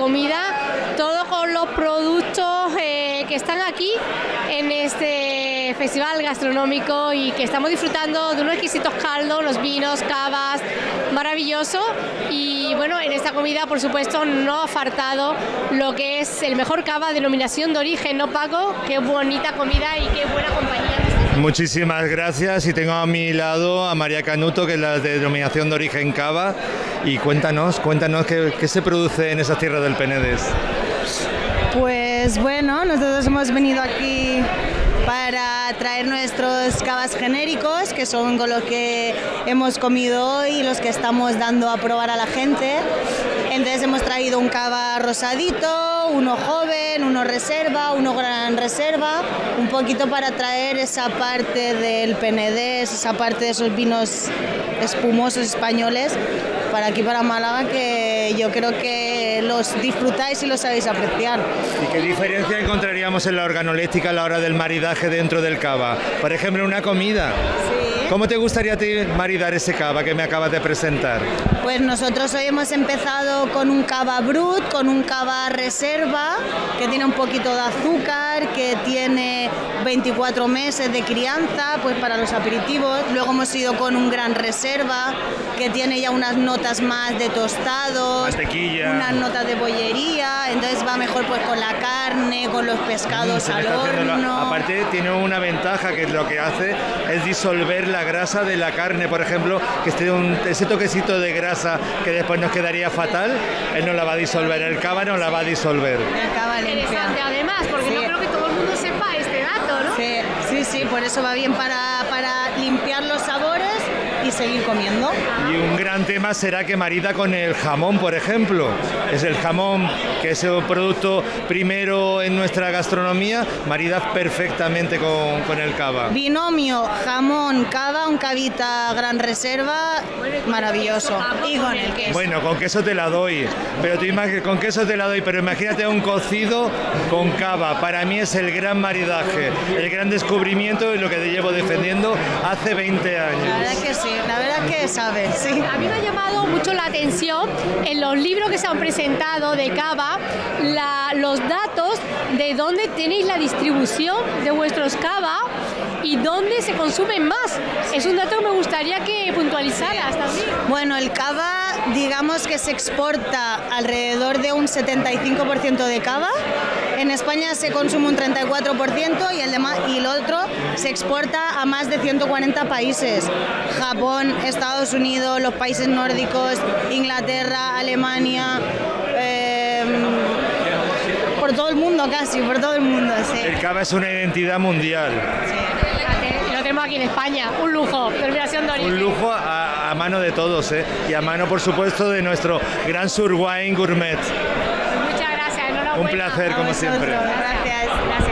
comida, todo con los productos que están aquí en este festival gastronómico y que estamos disfrutando de unos exquisitos caldos, los vinos, cavas, maravilloso. Y bueno, en esta comida por supuesto no ha faltado lo que es el mejor cava, denominación de origen, ¿no, Paco? Qué bonita comida y qué buena compañía. Muchísimas gracias, y tengo a mi lado a María Canuto, que es la de denominación de origen cava, y cuéntanos qué se produce en esas tierras del Penedés. Pues bueno, nosotros hemos venido aquí para traer nuestros cavas genéricos, que son con los que hemos comido hoy y los que estamos dando a probar a la gente. Entonces hemos traído un cava rosadito, uno joven, uno reserva, uno gran reserva, un poquito para traer esa parte del Penedés, esa parte de esos vinos espumosos españoles para aquí, para Málaga, que yo creo que los disfrutáis y los sabéis apreciar. ¿Y qué diferencia encontraríamos en la organoléptica a la hora del maridaje dentro del cava? Por ejemplo, una comida. Sí. ¿Cómo te gustaría a ti maridar ese cava que me acabas de presentar? Pues nosotros hoy hemos empezado con un cava brut, con un cava reserva, que tiene un poquito de azúcar, que tiene 24 meses de crianza, pues para los aperitivos. Luego hemos ido con un gran reserva, que tiene ya unas notas más de tostados, mantequilla, unas notas de bollería, entonces va mejor pues con la carne, con los pescados al horno. Aparte tiene una ventaja, que lo que hace es disolver la grasa de la carne, por ejemplo, que ese toquecito de grasa que después nos quedaría fatal, él no la va a disolver, el cava no la va a disolver. El cava limpia. Interesante además, porque sí, no creo que todo el mundo sepa este dato, ¿no? Sí, por eso va bien para limpiar los sabores y seguir comiendo. Y un gran tema será que marida con el jamón, por ejemplo. Es el jamón, que es un producto primero en nuestra gastronomía, marida perfectamente con el cava. Binomio jamón, cava, un cavita gran reserva, maravilloso. Y con el queso. Bueno, con queso te la doy, pero con queso te la doy, pero imagínate un cocido con cava. Para mí es el gran maridaje, el gran descubrimiento y lo que te llevo defendiendo hace 20 años. La verdad que sí. La verdad que sabes, sí. A mí me ha llamado mucho la atención en los libros que se han presentado de cava, los datos de dónde tenéis la distribución de vuestros cava y dónde se consumen más. Es un dato que me gustaría que puntualizaras también. Bueno, el cava, digamos que se exporta alrededor de un 75% de cava. En España se consume un 34% y el otro se exporta a más de 140 países. Japón, Estados Unidos, los países nórdicos, Inglaterra, Alemania, por todo el mundo casi, por todo el mundo. Sí. El cava es una identidad mundial. Sí. Lo tenemos aquí en España, un lujo, denominación de origen. Un lujo a mano de todos, y a mano por supuesto de nuestro gran Surwine Gourmet. Muchas gracias, enhorabuena. Un placer como siempre. Gracias.